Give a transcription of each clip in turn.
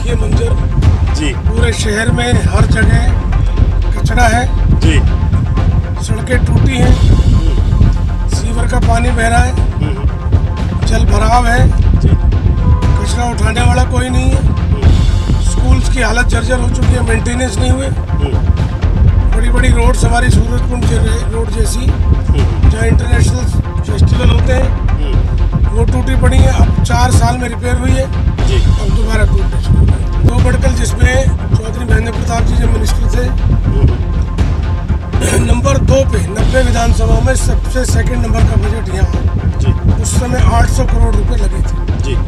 देखिए मंजर जी। पूरे शहर में हर जगह कचरा है जी। सड़कें टूटी हैं, सीवर का पानी बह रहा है, जल भराव है जी। कचरा उठाने वाला कोई नहीं है। स्कूल्स की हालत जर्जर हो चुकी है, मेंटेनेंस नहीं हुए। बड़ी बड़ी रोड्स हमारी सूरजकुंड रोड जैसी जहाँ इंटरनेशनल फेस्टिवल होते हैं वो टूटी पड़ी है। अब 4 साल में रिपेयर हुई है जी। अब दोबारा टूटने शुरू हुई है। 2 बड़कल जिसमें चौधरी महेंद्र प्रताप जी जब मिनिस्टर थे, नंबर 2 पे 90 विधानसभा में सबसे सेकंड नंबर का बजट यहाँ जी। उस समय 800 करोड़ रुपए लगे थे जी।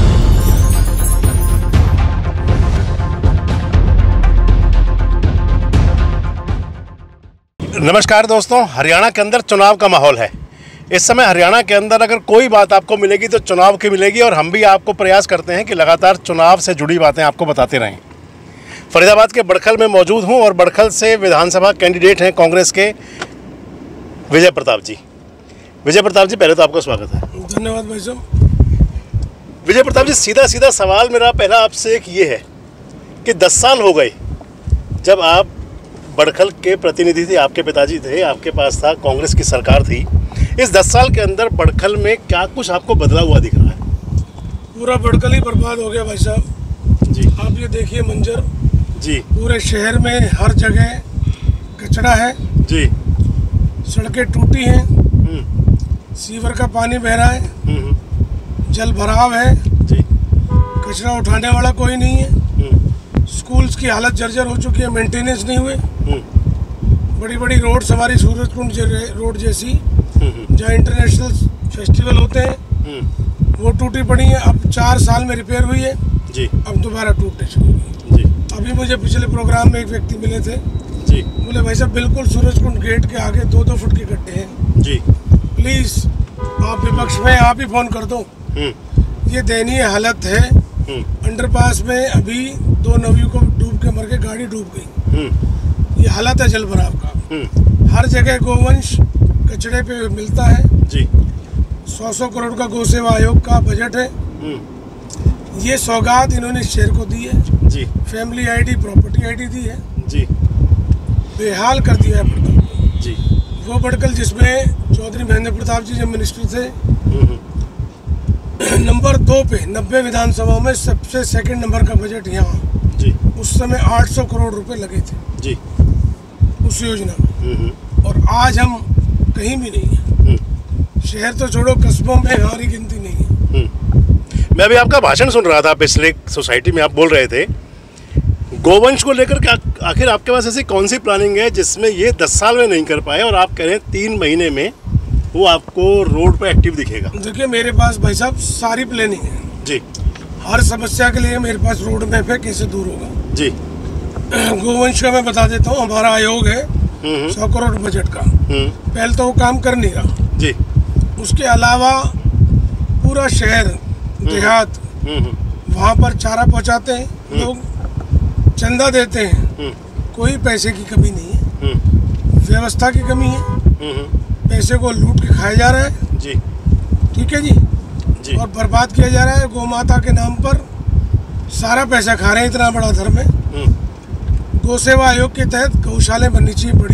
नमस्कार दोस्तों, हरियाणा के अंदर चुनाव का माहौल है। इस समय हरियाणा के अंदर अगर कोई बात आपको मिलेगी तो चुनाव की मिलेगी, और हम भी आपको प्रयास करते हैं कि लगातार चुनाव से जुड़ी बातें आपको बताते रहें। फरीदाबाद के बड़खल में मौजूद हूं और बड़खल से विधानसभा कैंडिडेट हैं कांग्रेस के विजय प्रताप जी। विजय प्रताप जी, पहले तो आपका स्वागत है। धन्यवाद भाई साहब। विजय प्रताप जी, सीधा सीधा सवाल मेरा पहला आपसे एक ये है कि 10 साल हो गए जब आप बड़खल के प्रतिनिधि थे, आपके पिताजी थे, आपके पास था, कांग्रेस की सरकार थी। इस 10 साल के अंदर बड़खल में क्या कुछ आपको बदला हुआ दिख रहा है? पूरा बड़कल ही बर्बाद हो गया भाई साहब जी। आप ये देखिए मंजर जी। पूरे शहर में हर जगह कचरा है जी। सड़कें टूटी हैं, सीवर का पानी बह रहा है, जल भराव है जी। कचरा उठाने वाला कोई नहीं है। स्कूल्स की हालत जर्जर हो चुकी है, मेंटेनेंस नहीं हुए। बड़ी बड़ी रोड्स हमारी सूरजकुंड रोड जैसी जहाँ इंटरनेशनल फेस्टिवल होते हैं वो टूटी पड़ी है। अब 4 साल में रिपेयर हुई है जी। अब दोबारा टूटने शुरू हुई जी। है। अभी मुझे पिछले प्रोग्राम में एक व्यक्ति मिले थे जी। बोले भाई साहब बिल्कुल सूरजकुंड गेट के आगे 2-2 फुट के गड्ढे हैं, जी। प्लीज आप विपक्ष में आप ही फोन कर दो। ये दयनीय हालत है। अंडरपास में अभी 2 नवियों को डूब के मर के गाड़ी डूब गई। ये हालत है जल भराव का। हर जगह गोवंश कचड़े पे मिलता है जी। 100 करोड़ का गौ सेवा आयोग का बजट है। ये सौगात इन्होंने शहर को दी है जी। फैमिली आईडी, प्रॉपर्टी आईडी दी है। जी। बेहाल कर दिया है बड़कल को। जी। वो बड़कल जिसमें चौधरी महेंद्र प्रताप जी जब मिनिस्टर थे, नंबर 2 पे 90 विधानसभा में सबसे सेकंड नंबर का बजट यहाँ जी। उस समय 800 करोड़ रुपए लगे थे जी। उस योजना में। और आज हम कहीं भी नहीं है। शहर तो छोड़ो, कस्बों में हमारी गिनती नहीं है। मैं अभी आपका भाषण सुन रहा था, पिछले सोसाइटी में आप बोल रहे थे गोवंश को लेकर के। आखिर आपके पास ऐसी कौन सी प्लानिंग है जिसमें ये 10 साल में नहीं कर पाए और आप कह रहे हैं 3 महीने में वो आपको रोड पे एक्टिव दिखेगा? देखिए मेरे पास भाई साहब सारी प्लानिंग है जी। हर समस्या के लिए। मेरे पास रोड मैप है, कैसे दूर होगा। जी। गोवंश का मैं बता देता हूँ, हमारा आयोग है 100 करोड़ बजट का। पहले तो वो काम कर नहीं रहा जी। उसके अलावा पूरा शहर देहात वहाँ पर चारा पहुँचाते हैं, लोग चंदा देते हैं, कोई पैसे की कमी नहीं है। व्यवस्था की कमी है, पैसे को लूट के खाया जा रहा है जी। ठीक है जी। जी। और बर्बाद किया जा रहा है। गौ माता के नाम पर सारा पैसा खा रहे हैं, इतना बड़ा धर्म है। गौ सेवा आयोग के तहत गौशाला बननी चाहिए बड़ी,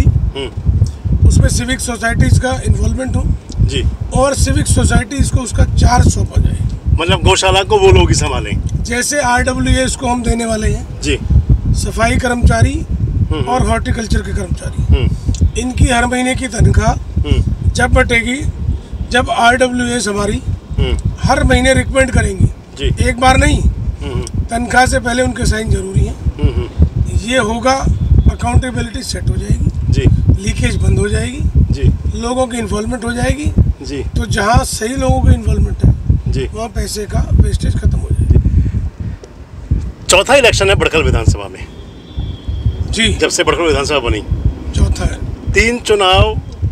उसमें सिविक सोसाइटीज का इन्वॉल्वमेंट हो जी। और सिविक सोसाइटीज को उसका चार्ज सौंपा जाए। मतलब गौशाला को वो लोग ही संभालें, जैसे RWS को हम देने वाले हैं जी। सफाई कर्मचारी और हॉर्टिकल्चर के कर्मचारी, इनकी हर महीने की तनख्वाह जब बटेगी, जब RWS हमारी हर महीने रिकमेंड करेंगी जी। एक बार नहीं, तनख्वाह से पहले उनके साइन जरूरी है। ये होगा, अकाउंटेबिलिटी सेट हो जाएगी जी। लीकेज बंद हो जाएगी जी। लोगों की इन्वॉल्वमेंट हो जाएगी जी। तो जहाँ सही लोगों की इन्वॉल्वमेंट है जी, वहाँ पैसे का वेस्टेज खत्म हो जाएगी। चौथा इलेक्शन है बड़खल विधानसभा में जी। जब से बड़खल विधानसभा बनी, चौथा है। 3 चुनाव,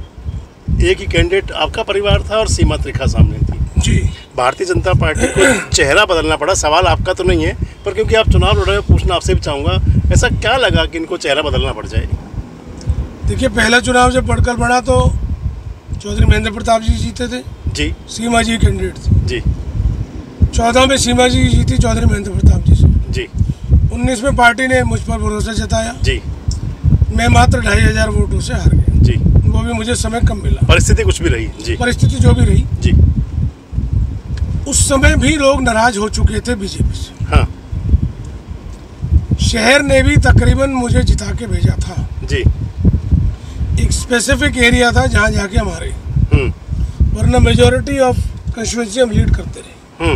एक ही कैंडिडेट आपका परिवार था और सीमा त्रिखा सामने थी जी। भारतीय जनता पार्टी को चेहरा बदलना पड़ा। सवाल आपका तो नहीं है, पर क्योंकि आप चुनाव लड़ रहे हो, पूछना आपसे भी चाहूँगा, ऐसा क्या लगा कि इनको चेहरा बदलना पड़ जाए? देखिए पहला चुनाव जब बड़कल बना तो चौधरी महेंद्र प्रताप जी जीते थे जी। सीमा जी कैंडिडेट थे जी। 14 में सीमा जी जीती चौधरी महेंद्र प्रताप जी से जी। 19 में पार्टी ने मुझ पर भरोसा जताया जी। मैं मात्र 2500 वोटों से हार गया जी। वो भी मुझे समय कम मिला। परिस्थिति कुछ भी रही जी। परिस्थिति जो भी रही जी। उस समय भी लोग नाराज हो चुके थे बीजेपी से। हाँ शहर ने भी तकरीबन मुझे जिता के भेजा था जी। एक स्पेसिफिक एरिया था जहाँ जाके हमारे वरना मेजोरिटी ऑफ कंस्टिट्यूएंसी हम लीड करते रहे।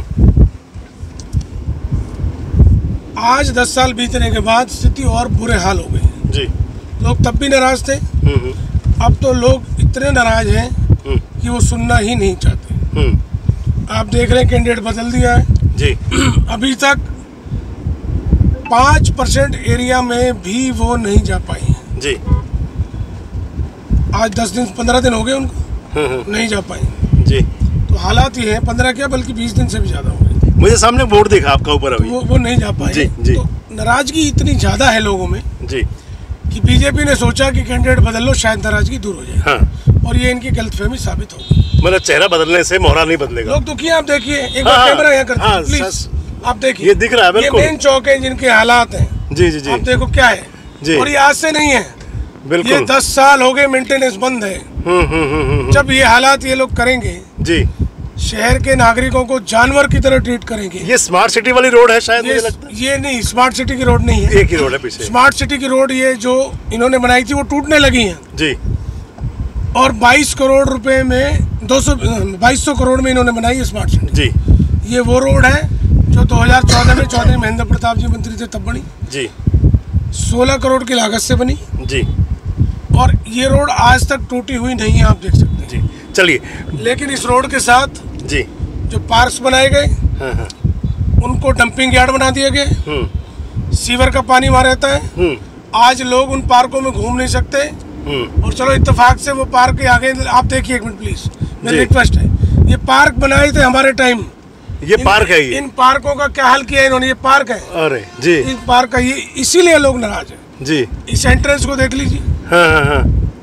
आज 10 साल बीतने के बाद स्थिति और बुरे हाल हो गई जी। लोग तब भी नाराज थे। अब तो लोग इतने नाराज हैं कि वो सुनना ही नहीं चाहते। आप देख रहे हैं कैंडिडेट बदल दिया है जी। अभी तक 5% एरिया में भी वो नहीं जा पाई हैं जी। आज 10 दिन 15 दिन हो गए उनको नहीं जा पाई जी। तो हालात ये हैं 15 क्या बल्कि 20 दिन से भी ज़्यादा हो गए। मुझे सामने बोर्ड देखा आपका ऊपर अभी। वो नहीं जा पाए। जी, जी। तो नाराजगी इतनी ज़्यादा है लोगों में जी। कि बीजेपी ने सोचा कि कैंडिडेट बदल लो शायद नाराजगी दूर हो जाए। हाँ। और ये इनकी गलतफहमी साबित होगी। मतलब चेहरा बदलने से मोहरा नहीं बदलेगा। लोग दुखी हैं। आप देखिए एक हाँ, बार कैमरा यहाँ करते हाँ, हैं प्लीज। आप देखिए ये दिख रहा है ये बिल्कुल। मेन चौक है जिनके हालात हैं। जी जी जी। आप देखो क्या है जी। और ये आज से नहीं है बिल्कुल। ये 10 साल हो गए मेंटेनेंस बंद है। जब ये हालात ये लोग करेंगे जी। शहर के नागरिकों को जानवर की तरह ट्रीट करेंगे। ये स्मार्ट सिटी वाली रोड है शायद मुझे लगता है। ये नहीं स्मार्ट सिटी की रोड नहीं है। एक ही रोड है पीछे। स्मार्ट सिटी की रोड ये जो इन्होंने बनाई थी वो टूटने लगी है जी। और 22 करोड़ रुपए में 2200 करोड़ में इन्होंने बनाई है स्मार्ट सिटी जी। ये वो रोड है जो 2014 में चौधरी महेंद्र प्रताप जी मंत्री थे तब बनी जी। 16 करोड़ की लागत से बनी जी। और ये रोड आज तक टूटी हुई नहीं है। आप देख सकते हैं जी। चलिए। लेकिन इस रोड के साथ जी। जो पार्क्स बनाए गए हाँ हाँ। उनको डंपिंग यार्ड बना दिए गए। सीवर का पानी वहाँ रहता है। आज लोग उन पार्कों में घूम नहीं सकते और चलो इत्तेफाक से वो पार्क के आगे आप देखिए एक मिनट प्लीज मेरी रिक्वेस्ट है। ये पार्क बनाए थे हमारे टाइम। ये पार्क है। ये इन पार्कों का क्या हाल किया इन्होंने। ये पार्क है। अरे जी। इस पार्क का ये इसीलिए लोग नाराज हैं। जी। इस एंट्रेंस को देख लीजिए। हाँ हाँ हाँ।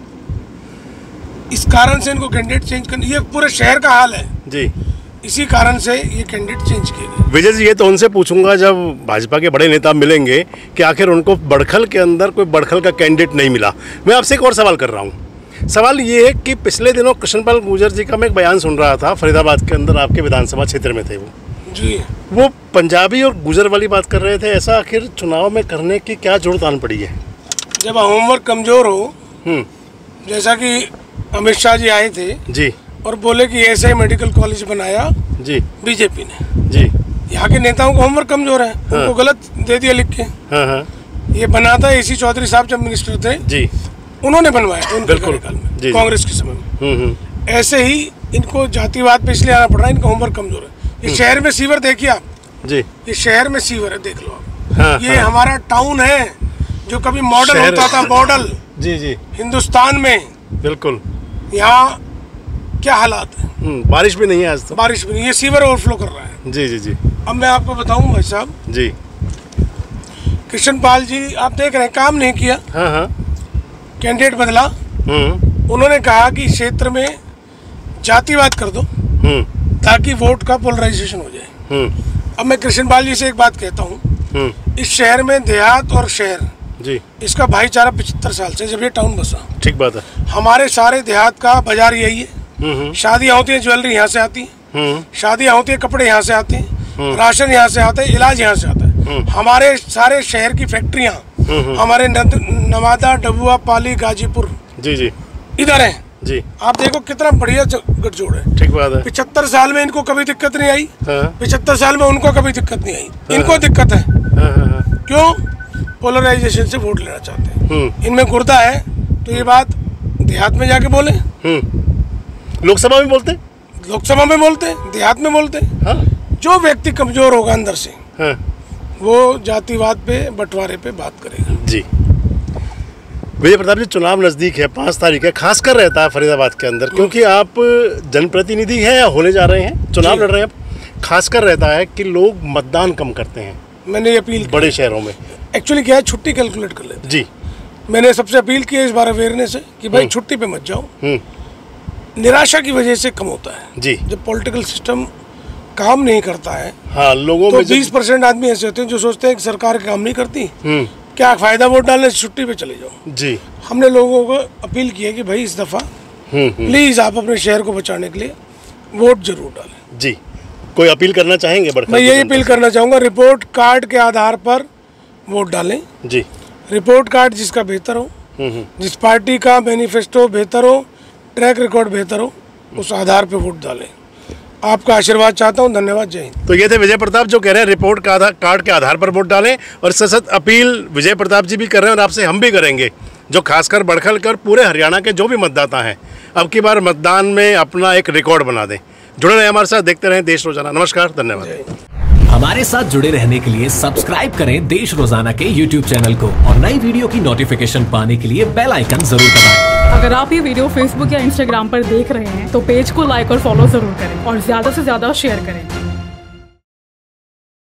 इस कारण से इनको कैंडिडेट चेंज करना ये पूरे शहर का हाल है। जी। इसी कारण से ये कैंडिडेट चेंज किए गए। विजय जी ये तो उनसे पूछूंगा जब भाजपा के बड़े नेता मिलेंगे कि आखिर उनको बड़खल के अंदर कोई बड़खल का कैंडिडेट नहीं मिला। मैं आपसे एक और सवाल कर रहा हूँ। सवाल ये है कि पिछले दिनों कृष्णपाल गुर्जर जी का मैं एक बयान सुन रहा था फरीदाबाद के अंदर आपके विधानसभा क्षेत्र में थे वो जी। वो पंजाबी और गुजर वाली बात कर रहे थे। ऐसा आखिर चुनाव में करने की क्या जरूरत आन पड़ी है? जब होमवर्क कमजोर हो जैसा कि अमित शाह जी आए थे जी और बोले कि ऐसा ही मेडिकल कॉलेज बनाया जी बीजेपी ने। जी। यहाँ के नेताओं को होमवर्क कमजोर है। उनको गलत दे दिया लिख के। हाँ हाँ। ये बना था AC चौधरी साहब जब मिनिस्टर थे जी उन्होंने बनवाया उनके बिल्कुल। कार्यकाल में जी, कांग्रेस के समय में। ऐसे ही इनको जातिवाद पे इसलिए आना पड़ रहा है। इनका होमवर्क कमजोर है। ये शहर में सीवर देखिए आप। जी। ये शहर में सीवर है देख लो आप। हाँ, ये हाँ। हमारा टाउन है जो कभी मॉडल शहर- होता था मॉडल जी जी हिंदुस्तान में। बिल्कुल। यहाँ क्या हालात है। बारिश भी नहीं है आज तो। बारिश भी नहीं। ये सीवर ओवरफ्लो कर रहा है। जी जी जी अब मैं आपको बताऊं भाई साहब जी। कृष्णपाल जी आप देख रहे हैं काम नहीं किया। हाँ हाँ। कैंडिडेट बदला। उन्होंने कहा कि क्षेत्र में जातिवाद कर दो ताकि वोट का पोलराइजेशन हो जाए। अब मैं कृष्णपाल जी से एक बात कहता हूँ इस शहर में देहात और शहर जी इसका भाईचारा 75 साल से जब ये टाउन बसा। ठीक बात है। हमारे सारे देहात का बाजार यही है। शादियाँ होती है ज्वेलरी यहाँ से आती है। शादियाँ होती है कपड़े यहाँ से आते हैं। राशन यहाँ से आता है। इलाज यहाँ से आता है। हमारे सारे शहर की फैक्ट्रियाँ हमारे नवादा डबुआ पाली गाजीपुर जी जी इधर है जी। आप देखो कितना बढ़िया गठजोड़ है। ठीक बात है। 75 साल में इनको कभी दिक्कत नहीं आई। हाँ। 75 साल में उनको कभी दिक्कत नहीं आई। इनको दिक्कत है। क्यों? पोलराइजेशन से वोट लेना चाहते हैं। इनमें गुर्दा है तो ये बात देहात में जाके बोले। लोकसभा में बोलते, लोकसभा में बोलते, देहात में बोलते। हाँ। जो व्यक्ति कमजोर होगा अंदर से हाँ। वो जातिवाद पे बंटवारे पे बात करेगा। जी। विजय प्रताप जी चुनाव नज़दीक है 5 तारीख है खासकर रहता है फरीदाबाद के अंदर क्योंकि आप जनप्रतिनिधि हैं या होने जा रहे हैं चुनाव लड़ रहे हैं आप खासकर रहता है कि लोग मतदान कम करते हैं। मैंने ये अपील बड़े शहरों में एक्चुअली क्या है छुट्टी कैलकुलेट कर लेते जी। मैंने सबसे अपील की है इस बार अवेयरनेस है कि भाई छुट्टी पे मत जाओ। निराशा की वजह से कम होता है। जी। जब पॉलिटिकल सिस्टम काम नहीं करता है, हाँ, लोगों तो में 20% आदमी ऐसे होते हैं जो सोचते हैं कि सरकार काम नहीं करती, क्या फायदा वोट डालने से, छुट्टी पे चले जाओ। जी, हमने लोगों को अपील की है कि भाई इस दफा प्लीज आप अपने शहर को बचाने के लिए वोट जरूर डालें। जी, कोई अपील करना चाहेंगे? मैं यही अपील करना चाहूँगा, रिपोर्ट कार्ड के आधार पर वोट डालें। जी, रिपोर्ट कार्ड जिसका बेहतर हो, जिस पार्टी का मैनिफेस्टो बेहतर हो, ट्रैक रिकॉर्ड बेहतर हो, उस आधार पर वोट डालें। आपका आशीर्वाद चाहता हूँ। धन्यवाद। जय हिंद। तो ये थे विजय प्रताप जो कह रहे हैं रिपोर्ट कार्ड के आधार पर वोट डालें, और सशक्त अपील विजय प्रताप जी भी कर रहे हैं और आपसे हम भी करेंगे, जो खासकर बड़खल कर पूरे हरियाणा के जो भी मतदाता हैं अब की बार मतदान में अपना एक रिकॉर्ड बना दें। जुड़े रहें हमारे साथ, देखते रहें देश रोजाना। नमस्कार, धन्यवाद। हमारे साथ जुड़े रहने के लिए सब्सक्राइब करें देश रोजाना के YouTube चैनल को, और नई वीडियो की नोटिफिकेशन पाने के लिए बेल आइकन जरूर दबाएं। अगर आप ये वीडियो Facebook या Instagram पर देख रहे हैं तो पेज को लाइक और फॉलो जरूर करें और ज्यादा से ज्यादा शेयर करें।